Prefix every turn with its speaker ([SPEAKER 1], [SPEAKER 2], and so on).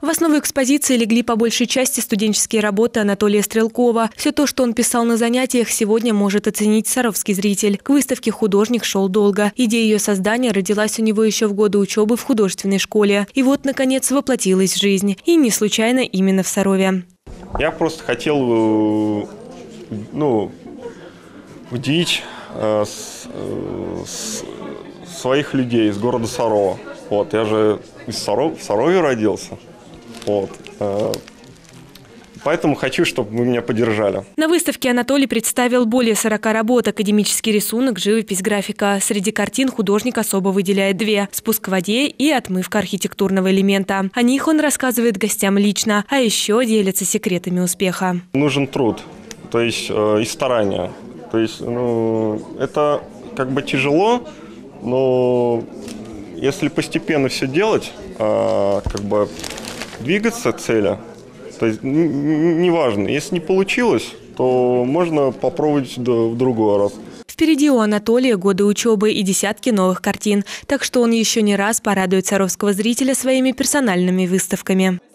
[SPEAKER 1] В основу экспозиции легли по большей части студенческие работы Анатолия Стрелкова. Все то, что он писал на занятиях, сегодня может оценить саровский зритель. К выставке художник шел долго. Идея ее создания родилась у него еще в годы учебы в художественной школе. И вот, наконец, воплотилась в жизнь. И не случайно именно в Сарове.
[SPEAKER 2] Я просто хотел удивить своих людей из города Сарова. Вот, я же в Сарове родился. Вот. Поэтому хочу, чтобы вы меня поддержали.
[SPEAKER 1] На выставке Анатолий представил более 40 работ: академический рисунок, живопись, графика. Среди картин художник особо выделяет две – «Спуск в воде» и «Отмывка архитектурного элемента». О них он рассказывает гостям лично, а еще делится секретами успеха.
[SPEAKER 2] Нужен труд, то есть и старание. То есть, это как бы тяжело, но если постепенно все делать, как бы двигаться к цели, то есть неважно, если не получилось, то можно попробовать в другой раз.
[SPEAKER 1] Впереди у Анатолия годы учебы и десятки новых картин, так что он еще не раз порадует саровского зрителя своими персональными выставками.